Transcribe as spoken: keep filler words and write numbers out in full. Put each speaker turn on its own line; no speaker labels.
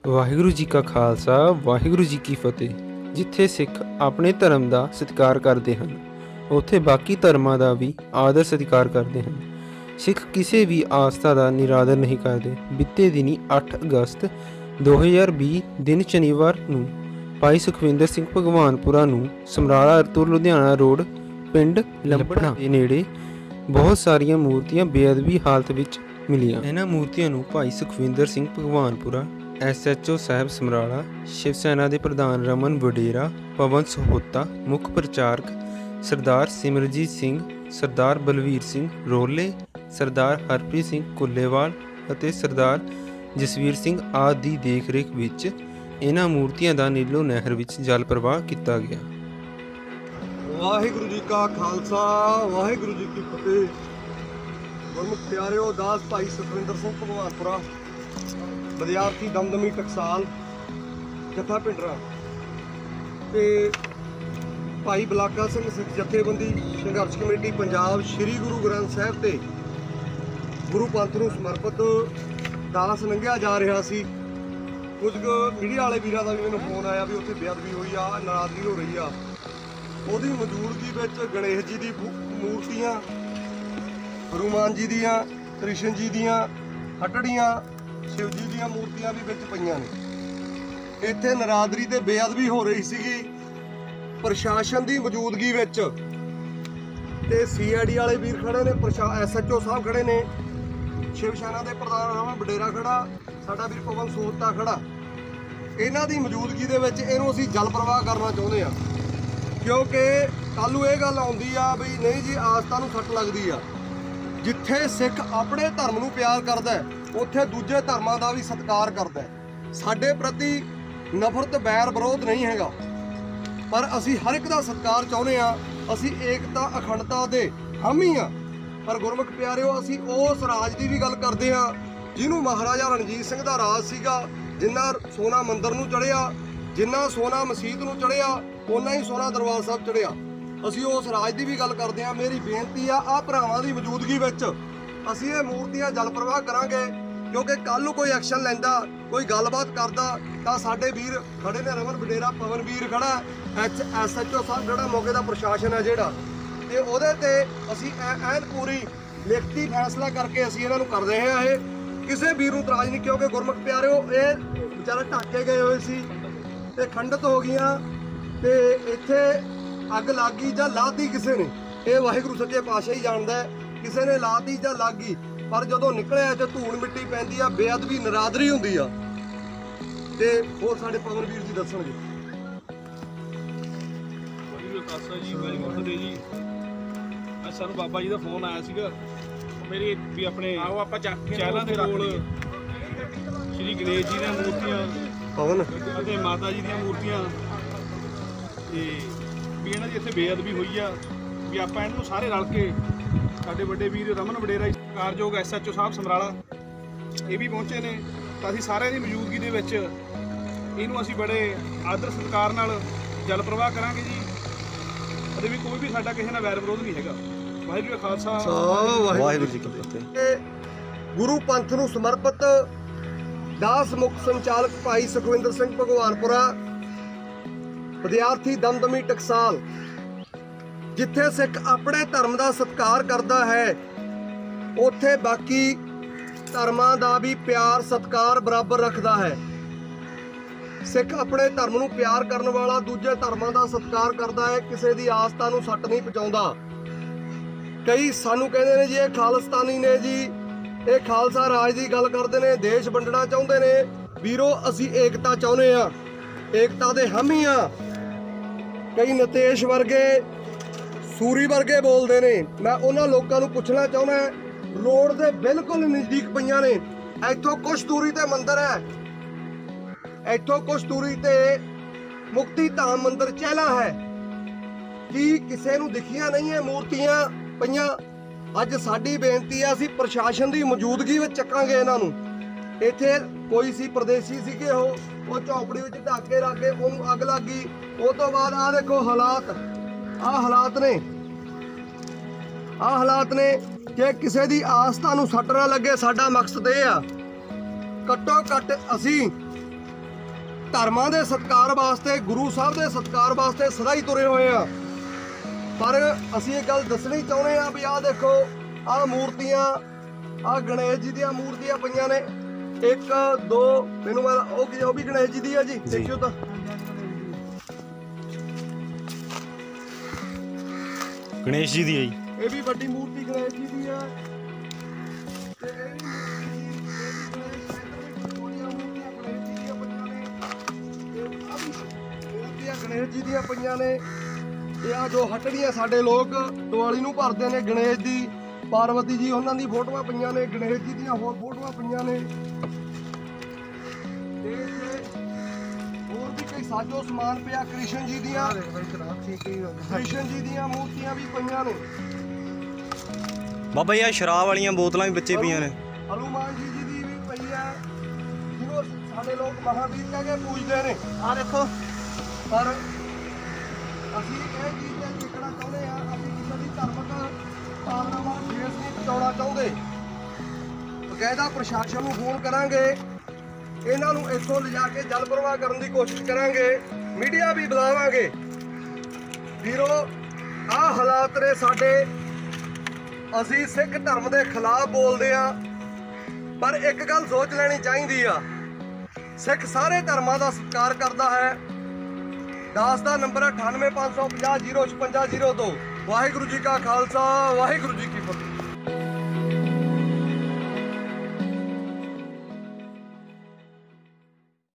ਵਾਹਿਗੁਰੂ जी का खालसा वाहिगुरू जी की फतेह। जिथे सिख अपने धर्म का सत्कार करते हैं उत्थे बाकी धर्मां का भी आदर सत्कार करते हैं। सिख किसी भी आस्था का निरादर नहीं करते। बीते दिनी अठ अगस्त दो हज़ार भी दिन शनिवार नूं भाई सुखविंदर सिंह भगवानपुरा नूं समराला तो लुधियाना रोड पिंड लंबड़ा के नेड़े बहुत सारिया मूर्तियां बेअदबी हालत विच मिलियां। इन्हां मूर्तियां नूं भाई Sukhwinder Singh Bhagwanpura, S H O साहब समराला, शिव सेना के प्रधान रमन वडेरा, पवन सहोता, मुख प्रचारक सरदार सिमरजीत सिंह, सरदार बलवीर सिंह रोले, सरदार हरप्रीत सिंह कुल्लेवाल ਅਤੇ सरदार जसवीर सिंह आदि ਦੀ देख रेख ਵਿੱਚ ਇਹਨਾਂ ਮੂਰਤੀਆਂ ਦਾ ਨੀਲੋ ਨਹਿਰ ਵਿੱਚ ਜਲ ਪ੍ਰਵਾਹ ਕੀਤਾ ਗਿਆ।
ਵਾਹਿਗੁਰੂ ਜੀ ਕਾ ਖਾਲਸਾ ਵਾਹਿਗੁਰੂ ਜੀ ਕੀ ਫਤਿਹ। ਗੁਰਮੁਖ ਪਿਆਰਿਓ, ਦਾਸ ਭਾਈ ਸੁਖਵਿੰਦਰ ਸਿੰਘ ਭਗਵਾਨਪੁਰਾ, ਵਿਦਿਆਰਥੀ ਦਮਦਮੀ ਟਕਸਾਲ ਜੱਥਾ ਪਿੰਡਰਾ ਤੇ ਭਾਈ ਬਲਾਕਾ ਸਿੰਘ ਸਿੱਖ ਜਥੇਬੰਦੀ ਸੰਘਰਸ਼ ਕਮੇਟੀ ਪੰਜਾਬ ਸ੍ਰੀ ਗੁਰੂ ਗ੍ਰੰਥ ਸਾਹਿਬ ਤੇ ਗੁਰੂ ਪੰਥ ਨੂੰ ਸਮਰਪਿਤ ਦਾਸ ਲੰਘਿਆ ਜਾ ਰਿਹਾ ਸੀ। ਕੁਝ ਕੁ ਮੀਡੀਆ ਵਾਲੇ ਵੀਰਾਂ ਦਾ ਵੀ ਮੈਨੂੰ ਫੋਨ ਆਇਆ ਵੀ ਉੱਥੇ ਬੇਅਦਬੀ ਹੋਈ ਆ, ਨਾਰਾਜ਼ਗੀ ਹੋ ਰਹੀ ਆ। ਉਹਦੀ ਮੌਜੂਦਗੀ ਵਿੱਚ ਗਣੇਸ਼ ਜੀ ਦੀ ਮੂਰਤੀਆਂ, ਹਨੂਮਾਨ ਜੀ ਦੀਆਂ, ਕ੍ਰਿਸ਼ਨ ਜੀ ਦੀਆਂ ਹਟੜੀਆਂ, शिव जी ਦੀਆਂ ਮੂਰਤੀਆਂ ਵੀ ਵਿੱਚ ਪਈਆਂ ਨੇ। ਇੱਥੇ ਨਰਾਦਰੀ ਤੇ ਬੇਅਦਬੀ ਹੋ ਰਹੀ ਸੀਗੀ ਪ੍ਰਸ਼ਾਸਨ ਦੀ ਮੌਜੂਦਗੀ ਵਿੱਚ ਤੇ ਸੀ ਆਈ ਡੀ ਵਾਲੇ ਵੀਰ ਖੜੇ ਨੇ, ਐਸ ਐਚ ਓ ਸਾਹਿਬ ਖੜੇ ਨੇ, शिव सेना ਦੇ ਪ੍ਰਧਾਨ ਰਮਨ ਵਡੇਰਾ ਖੜਾ, ਸਾਡਾ ਵੀਰ ਪਵਨ ਸੋਹਤਾ ਖੜਾ। ਇਹਨਾਂ ਦੀ ਮੌਜੂਦਗੀ ਦੇ ਵਿੱਚ ਇਹਨੂੰ ਅਸੀਂ ਜਲ ਪ੍ਰਵਾਹ ਕਰਨਾ ਚਾਹੁੰਦੇ ਆ, ਕਿਉਂਕਿ ਕੱਲ੍ਹ ਨੂੰ ਇਹ ਗੱਲ ਆਉਂਦੀ ਆ ਵੀ ਨਹੀਂ ਜੀ ਆਸਥਾ ਨੂੰ ਸੱਟ ਲੱਗਦੀ ਆ। ਜਿੱਥੇ ਸਿੱਖ ਆਪਣੇ ਧਰਮ ਨੂੰ ਪਿਆਰ ਕਰਦਾ ਉੱਥੇ ਦੂਜੇ ਧਰਮਾਂ ਦਾ ਵੀ ਸਤਿਕਾਰ ਕਰਦਾ। ਸਾਡੇ ਪ੍ਰਤੀ ਨਫ਼ਰਤ ਬੈਰ ਵਿਰੋਧ ਨਹੀਂ ਹੈਗਾ, ਪਰ ਅਸੀਂ ਹਰ ਇੱਕ ਦਾ ਸਤਿਕਾਰ ਚਾਹੁੰਦੇ ਆ। ਅਸੀਂ ਏਕਤਾ ਅਖੰਡਤਾ ਦੇ ਹਾਮੀ ਆ। ਪਰ ਗੁਰਮੁਖ ਪਿਆਰਿਓ, ਅਸੀਂ ਉਸ ਰਾਜ ਦੀ ਵੀ ਗੱਲ ਕਰਦੇ ਆ ਜਿਹਨੂੰ ਮਹਾਰਾਜਾ ਰਣਜੀਤ ਸਿੰਘ ਦਾ ਰਾਜ ਸੀਗਾ। ਜਿੰਨਾ ਸੋਨਾ ਮੰਦਿਰ ਨੂੰ ਚੜ੍ਹਿਆ, ਜਿੰਨਾ ਸੋਨਾ ਮਸੀਤ ਨੂੰ ਚੜ੍ਹਿਆ, ਓਨਾ ਹੀ ਸੋਨਾ ਦਰਬਾਰ ਸਾਹਿਬ ਚੜ੍ਹਿਆ। ਅਸੀਂ ਉਸ ਰਾਜ ਦੀ ਵੀ ਗੱਲ ਕਰਦੇ ਆ। ਮੇਰੀ ਬੇਨਤੀ ਆ, ਆਹ ਭਰਾਵਾਂ ਦੀ ਮੌਜੂਦਗੀ ਵਿੱਚ ਅਸੀਂ ਇਹ ਮੂਰਤੀਆਂ ਜਲ ਪ੍ਰਵਾਹ ਕਰਾਂਗੇ, ਕਿਉਂਕਿ ਕੱਲ੍ਹ ਨੂੰ ਕੋਈ ਐਕਸ਼ਨ ਲੈਂਦਾ, ਕੋਈ ਗੱਲਬਾਤ ਕਰਦਾ ਤਾਂ ਸਾਡੇ ਵੀਰ ਖੜੇ ਨੇ, ਰਮਨ ਵਡੇਰਾ, ਪਵਨ ਵੀਰ ਖੜਾ, ਐਚ ਐਸ ਐਚ ਓ ਸਾਹਿਬ ਖੜਾ, ਮੌਕੇ ਦਾ ਪ੍ਰਸ਼ਾਸਨ ਹੈ ਜਿਹੜਾ, ਤੇ ਉਹਦੇ ਤੇ ਅਸੀਂ ਐਨ ਪੂਰੀ ਲਿਖਤੀ ਫੈਸਲਾ ਕਰਕੇ ਅਸੀਂ ਇਹਨਾਂ ਨੂੰ ਕਰ ਰਹੇ ਹਾਂ। ਇਹ ਕਿਸੇ ਵੀਰ ਨੂੰ ਇਤਰਾਜ਼ ਨਹੀਂ, ਕਿਉਂਕਿ ਗੁਰਮੁਖ ਪਿਆਰਿਓ ਇਹ ਵਿਚਾਰੇ ਢਾਕੇ ਗਏ ਹੋਏ ਸੀ ਤੇ ਖੰਡਿਤ ਹੋ ਗਈਆਂ ਤੇ ਇੱਥੇ ਅੱਗ ਲੱਗ ਗਈ ਜਾਂ ਲਾਤੀ ਕਿਸੇ ਨੇ, ਇਹ ਵਾਹਿਗੁਰੂ ਸੱਚੇ ਪਾਤਸ਼ਾਹ ਹੀ ਜਾਣਦਾ। ਕਿਸੇ ਨੇ ਲਾਤੀ ਜਾਂ ਲੱਗ ਗਈ, ਪਰ ਜਦੋਂ ਨਿਕਲਿਆ ਤੇ ਧੂੜ ਮਿੱਟੀ ਪੈਂਦੀ ਆ, ਬੇਅਦਬੀ ਨਰਾਦਰੀ ਹੁੰਦੀ ਆ। ਤੇ ਹੋਰ ਸਾਡੇ ਪਵਨ ਵੀਰ ਜੀ ਦੱਸਣਗੇ।
ਜੀ ਅੱਜ ਸਾਨੂੰ ਬਾਬਾ ਜੀ ਦਾ ਫੋਨ ਆਇਆ ਸੀਗਾ, ਮੇਰੀ ਵੀ ਆਪਣੇ ਆਓ ਆਪਾਂ ਚੱਕ ਕੇ ਚਹਿਲਾਂ ਦੇ ਕੋਲ ਸ਼੍ਰੀ ਗਣੇਸ਼ ਜੀ ਦੀਆਂ ਮੂਰਤੀਆਂ,
ਪਵਨ
ਅਤੇ ਮਾਤਾ ਜੀ ਦੀਆਂ ਮੂਰਤੀਆਂ, ਤੇ ਵੀ ਇਹਨਾਂ ਦੀ ਇੱਥੇ ਬੇਅਦਬੀ ਹੋਈ ਆ, ਵੀ ਆਪਾਂ ਇਹਨਾਂ ਨੂੰ ਸਾਰੇ ਰਲ ਕੇ, ਸਾਡੇ ਵੱਡੇ ਵੀਰ ਰਮਨ ਵਡੇਰਾ, ਕਾਰਯੋਗ ਐਸ ਐਚ ਓ ਸਾਹਿਬ ਸਮਰਾਲਾ ਇਹ ਵੀ ਪਹੁੰਚੇ ਨੇ, ਤਾਂ ਅਸੀਂ ਸਾਰਿਆਂ ਦੀ ਮੌਜੂਦਗੀ ਦੇ ਵਿੱਚ ਇਹਨੂੰ ਅਸੀਂ ਬੜੇ ਆਦਰ ਸਤਿਕਾਰ ਨਾਲ ਜਲ ਪ੍ਰਵਾਹ ਕਰਾਂਗੇ ਜੀ। ਅਤੇ ਵੀ ਕੋਈ ਵੀ ਸਾਡਾ ਕਿਸੇ ਨਾਲ ਵੈਰ ਵਿਰੋਧ ਨਹੀਂ ਹੈਗਾ। ਵਾਹਿਗੁਰੂ ਜੀ ਖਾਲਸਾ
ਵਾਹਿਗੁਰੂ ਜੀ ਕੀ ਫਤਿਹ। ਗੁਰੂ ਪੰਥ ਨੂੰ ਸਮਰਪਿਤ ਦਾਸ ਮੁੱਖ ਸੰਚਾਲਕ ਭਾਈ ਸੁਖਵਿੰਦਰ ਸਿੰਘ ਭਗਵਾਨਪੁਰਾ, ਵਿਦਿਆਰਥੀ ਦਮਦਮੀ ਟਕਸਾਲ, ਜਿੱਥੇ ਸਿੱਖ ਆਪਣੇ ਧਰਮ ਦਾ ਸਤਿਕਾਰ ਕਰਦਾ ਹੈ ਉੱਥੇ ਬਾਕੀ ਧਰਮਾਂ ਦਾ ਵੀ ਪਿਆਰ ਸਤਿਕਾਰ ਬਰਾਬਰ ਰੱਖਦਾ ਹੈ। ਸਿੱਖ ਆਪਣੇ ਧਰਮ ਨੂੰ ਪਿਆਰ ਕਰਨ ਵਾਲਾ ਦੂਜੇ ਧਰਮਾਂ ਦਾ ਸਤਿਕਾਰ ਕਰਦਾ ਹੈ, ਕਿਸੇ ਦੀ ਆਸਥਾ ਨੂੰ ਸੱਟ ਨਹੀਂ ਪਹੁੰਚਾਉਂਦਾ। ਕਈ ਸਾਨੂੰ ਕਹਿੰਦੇ ਨੇ ਜੀ ਇਹ ਖਾਲਿਸਤਾਨੀ ਨੇ ਜੀ, ਇਹ ਖਾਲਸਾ ਰਾਜ ਦੀ ਗੱਲ ਕਰਦੇ ਨੇ, ਦੇਸ਼ ਵੰਡਣਾ ਚਾਹੁੰਦੇ ਨੇ। ਵੀਰੋ, ਅਸੀਂ ਏਕਤਾ ਚਾਹੁੰਦੇ ਆ, ਏਕਤਾ ਦੇ ਹਾਮੀ ਆ। ਕਈ ਨਿਤੇਸ਼ ਵਰਗੇ, ਸੂਰੀ ਵਰਗੇ ਬੋਲਦੇ ਨੇ। ਮੈਂ ਉਹਨਾਂ ਲੋਕਾਂ ਨੂੰ ਪੁੱਛਣਾ ਚਾਹੁੰਦਾ, ਰੋਡ ਦੇ ਬਿਲਕੁਲ ਨਜ਼ਦੀਕ ਪਈਆਂ ਨੇ, ਇੱਥੋਂ ਕੁਛ ਦੂਰੀ ਤੇ ਮੰਦਿਰ ਹੈ, ਇੱਥੋਂ ਕੁਛ ਦੂਰੀ ਤੇ ਮੁਕਤੀ ਧਾਮ ਮੰਦਿਰ ਚਹਿਲਾ ਹੈ। ਕੀ ਕਿਸੇ ਨੂੰ ਦਿਖੀਆਂ ਨਹੀਂ ਹੈ ਮੂਰਤੀਆਂ ਪਈਆਂ? ਅੱਜ ਸਾਡੀ ਬੇਨਤੀ ਆ, ਅਸੀਂ ਪ੍ਰਸ਼ਾਸਨ ਦੀ ਮੌਜੂਦਗੀ ਵਿੱਚ ਚੱਕਾਂਗੇ ਇਹਨਾਂ ਨੂੰ। ਇੱਥੇ ਕੋਈ ਸੀ ਪ੍ਰਦੇਸੀ ਸੀਗੇ, ਉਹ ਉਹ ਝੌਂਪੜੀ ਵਿੱਚ ਢੱਕ ਕੇ ਰੱਖ ਕੇ ਉਹਨੂੰ ਅੱਗ ਲੱਗ ਗਈ। ਉਹ ਤੋਂ ਬਾਅਦ ਆਹ ਦੇਖੋ ਹਾਲਾਤ, ਆਹ ਹਾਲਾਤ ਨੇ, ਆਹ ਹਾਲਾਤ ਨੇ ਕਿ ਕਿਸੇ ਦੀ ਆਸਥਾ ਨੂੰ ਸੱਟ ਨਾ ਲੱਗੇ। ਸਾਡਾ ਮਕਸਦ ਇਹ ਆ, ਘੱਟੋ ਘੱਟ ਅਸੀਂ ਧਰਮਾਂ ਦੇ ਸਤਿਕਾਰ ਵਾਸਤੇ, ਗੁਰੂ ਸਾਹਿਬ ਦੇ ਸਤਿਕਾਰ ਵਾਸਤੇ ਸਦਾ ਹੀ ਤੁਰੇ ਹੋਏ ਆ। ਪਰ ਅਸੀਂ ਇਹ ਗੱਲ ਦੱਸਣੀ ਚਾਹੁੰਦੇ ਆ ਵੀ ਆਹ ਦੇਖੋ, ਆਹ ਮੂਰਤੀਆਂ, ਆਹ ਗਣੇਸ਼ ਜੀ ਦੀਆਂ ਮੂਰਤੀਆਂ ਪਈਆਂ ਨੇ। ਇੱਕ ਦੋ ਮੈਨੂੰ ਮੈਂ ਉਹ ਕੀ ਉਹ ਵੀ ਗਣੇਸ਼ ਜੀ ਦੀ ਆ ਜੀ, ਦੇਖਿਓ ਤਾਂ
ਗਣੇਸ਼ ਜੀ ਦੀ ਹੈ ਜੀ।
ਇਹ ਵੀ ਵੱਡੀ ਮੂਰਤੀ ਗਣੇਸ਼ ਜੀ ਦੀ ਆ ਤੇ ਇਹ ਵੀ ਮੂਰਤੀ ਗਣੇਸ਼ ਜੀ ਦੀਆਂ ਪਈਆਂ ਨੇ। ਤੇ ਆਹ ਵੀ ਮੂਰਤੀਆਂ ਗਣੇਸ਼ ਜੀ ਦੀਆਂ ਪਈਆਂ ਨੇ। ਤੇ ਆ ਜੋ ਹਟੜੀਆਂ ਸਾਡੇ ਲੋਕ ਦੀਵਾਲੀ ਨੂੰ ਭਰਦੇ ਨੇ, ਗਣੇਸ਼ ਦੀ, ਪਾਰਵਤੀ ਜੀ ਉਹਨਾਂ ਦੀ ਫੋਟੋਆਂ ਪਈਆਂ ਨੇ, ਗਣੇਸ਼ ਜੀ ਦੀਆਂ ਹੋਰ ਫੋਟੋਆਂ ਪਈਆਂ ਨੇ। ਤੇ ਹੋਰ ਵੀ ਕਈ ਸਾਜੋ ਸਮਾਨ ਪਿਆ, ਕ੍ਰਿਸ਼ਨ ਜੀ ਦੀਆਂ, ਕ੍ਰਿਸ਼ਨ ਜੀ ਦੀਆਂ ਮੂਰਤੀਆਂ ਵੀ ਪਈਆਂ ਨੇ।
ਬਾਬਾ ਜੀ ਆ ਸ਼ਰਾਬ ਵਾਲੀਆਂ ਬੋਤਲਾਂ ਵੀ ਬੱਚੇ ਪਈਆਂ ਨੇ।
ਹਨੂਮਾਨ ਜੀ ਜੀ ਦੀ ਵੀ ਪਈ ਹੈ, ਜਿਹਨੂੰ ਸਾਡੇ ਲੋਕ ਮਹਾਵੀਰ ਕਹਿ ਕੇ ਪੂਜਦੇ ਨੇ। ਆਹ ਦੇਖੋ, ਪਰ ਅਸੀਂ ਇਹ ਚੀਜ਼ ਤੇ ਦੇਖਣਾ ਚਾਹੁੰਦੇ ਆ, ਅਸੀਂ ਕਿਸੇ ਦੀ ਧਾਰਮਿਕ ਭਾਵਨਾਵਾਂ ਨੂੰ ਠੇਸ ਨਹੀਂ ਪਹੁੰਚਾਉਣਾ ਚਾਹੁੰਦੇ। ਬਕਾਇਦਾ ਪ੍ਰਸ਼ਾਸਨ ਨੂੰ ਫੋਨ ਕਰਾਂਗੇ, ਇਹਨਾਂ ਨੂੰ ਇੱਥੋਂ ਲਿਜਾ ਕੇ ਜਲ ਪ੍ਰਵਾਹ ਕਰਨ ਦੀ ਕੋਸ਼ਿਸ਼ ਕਰਾਂਗੇ, ਮੀਡੀਆ ਵੀ ਬੁਲਾਵਾਂਗੇ। ਵੀਰੋ, ਆਹ ਹਾਲਾਤ ਨੇ ਸਾਡੇ। ਅਸੀਂ ਸਿੱਖ ਧਰਮ ਦੇ ਖਿਲਾਫ ਬੋਲਦੇ ਆ, ਪਰ ਇੱਕ ਗੱਲ ਸੋਚ ਲੈਣੀ ਚਾਹੀਦੀ ਆ, ਸਿੱਖ ਸਾਰੇ ਧਰਮਾਂ ਦਾ ਸਤਿਕਾਰ ਕਰਦਾ ਹੈ। ਦਾਸ ਦਾ ਨੰਬਰ ਅਠਾਨਵੇਂ ਪੰਜ ਸੌ ਪੰਜਾਹ ਜ਼ੀਰੋ ਛਪੰਜਾ ਜ਼ੀਰੋ ਦੋ। ਵਾਹਿਗੁਰੂ ਜੀ ਕਾ ਖਾਲਸਾ, ਵਾਹਿਗੁਰੂ ਜੀ ਕੀ ਫਤਿਹ।